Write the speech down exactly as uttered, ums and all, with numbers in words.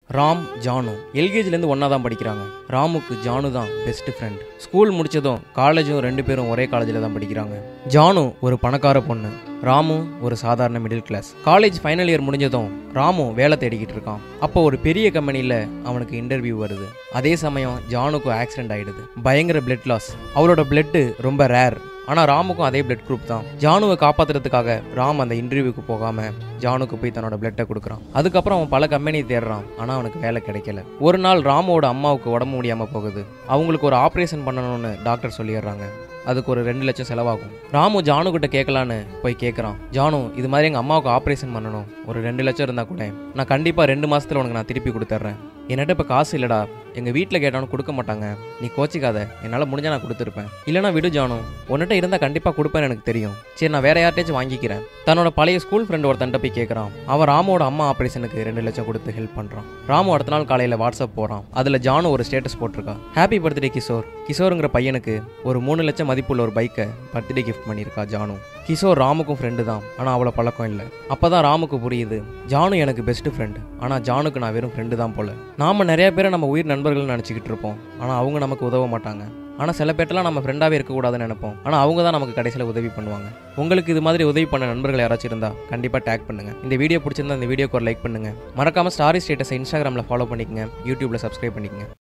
ராம், ஜானு எல்கேஜிலேருந்து ஒன்றா தான் படிக்கிறாங்க. ராமுக்கு ஜானு தான் பெஸ்ட் ஃப்ரெண்ட். ஸ்கூல் முடித்ததும் காலேஜும் ரெண்டு பேரும் ஒரே காலேஜில் தான் படிக்கிறாங்க. ஜானு ஒரு பணக்கார பொண்ணு, ராமு ஒரு சாதாரண middle class. College final year முடிஞ்சதும் ராமு வேலை தேடிக்கிட்டு இருக்கான். அப்போ ஒரு பெரிய கம்பெனியில் அவனுக்கு இன்டர்வியூ வருது. அதே சமயம் ஜானுக்கு ஆக்சிடென்ட் ஆகிடுது. பயங்கர பிளட் லாஸ். அவளோட பிளட்டு ரொம்ப ரேர். ஆனால் ராமுக்கும் அதே பிளட் குரூப் தான். ஜானுவை காப்பாற்றுறதுக்காக ராம் அந்த இன்டர்வியூக்கு போகாமல் ஜானுக்கு போய் தன்னோட பிளட்டை கொடுக்குறான். அதுக்கப்புறம் அவன் பல கம்பெனி தேடுறான். ஆனால் அவனுக்கு வேலை கிடைக்கல. ஒரு நாள் ராமோட அம்மாவுக்கு உடம்பு முடியாமல் போகுது. அவங்களுக்கு ஒரு ஆப்ரேஷன் பண்ணணும்னு டாக்டர் சொல்லிடுறாங்க. அதுக்கு ஒரு ரெண்டு லட்சம் செலவாகும். ராமு ஜானு கிட்ட கேட்கலான்னு போய் கேட்குறான். ஜானு, இது மாதிரி எங்கள் அம்மாவுக்கு ஆப்ரேஷன் பண்ணணும், ஒரு ரெண்டு லட்சம் இருந்தால் கூட நான் கண்டிப்பாக ரெண்டு மாதத்தில் உனக்கு நான் திருப்பி கொடுத்துட்றேன். என்கிட்ட இப்போ காசு இல்லைடா, எங்கள் வீட்டில் கேட்டாலும் கொடுக்க மாட்டாங்க, நீ கோச்சிக்காத, என்னால் முடிஞ்சால் நான் கொடுத்துருப்பேன். இல்லைனா விடு ஜானு, உன்னிட்ட இருந்தால் கண்டிப்பாக கொடுப்பேன்னு எனக்கு தெரியும். சரி, நான் வேற யார்ட்டாச்சும் வாங்கிக்கிறேன். தன்னோட பழைய ஸ்கூல் ஃப்ரெண்ட் ஒருத்தன்ட்ட போய் கேட்குறான். அவன் ராமோட அம்மா ஆப்ரேஷனுக்கு ரெண்டு லட்சம் கொடுத்து ஹெல்ப் பண்ணுறான். ராமு அடுத்த நாள் காலையில் வாட்ஸ்அப் போகிறான். அதில் ஜானு ஒரு ஸ்டேட்டஸ் போட்டிருக்கா. Happy birthday Kishore. கிஷோருங்கிற பையனுக்கு ஒரு மூணு லட்சம் மதிப்புள்ள ஒரு பைக்கை பர்த்டே கிஃப்ட் பண்ணியிருக்கா ஜானு. கிஷோர் ராமுக்கும் ஃப்ரெண்டு தான், ஆனால் அவ்வளோ பழக்கம் இல்லை. அப்போ தான் ராமுக்கு புரியுது, ஜானு எனக்கு பெஸ்ட் ஃப்ரெண்டு, ஆனால் ஜானுக்கு நான் வெறும் ஃப்ரெண்டு தான் போல. நாம் நிறைய பேரை நம்ம உயிர் நண்பர்கள்னு நினச்சிக்கிட்டு இருப்போம், ஆனால் அவங்க நமக்கு உதவ மாட்டாங்க. ஆனால் சில பேர்ட்டெல்லாம் நம்ம ஃப்ரெண்டாகவே இருக்கக்கூடாதுன்னு நினைப்போம், ஆனால் அவங்க தான் நமக்கு கடைசியில் உதவி பண்ணுவாங்க. உங்களுக்கு இது மாதிரி உதவி பண்ண நண்பர்கள் யாராச்சும் இருந்தால் கண்டிப்பாக டேக் பண்ணுங்கள். இந்த வீடியோ பிடிச்சிருந்தா இந்த வீடியோக்கு ஒரு லைக் பண்ணுங்கள். மறக்காமல் ஸ்டாரி ஸ்டேட்டஸை இன்ஸ்டாகிராமில் ஃபாலோ பண்ணிக்கங்க, யூடியூப்பில் சப்ஸ்கிரைப் பண்ணிக்கங்க.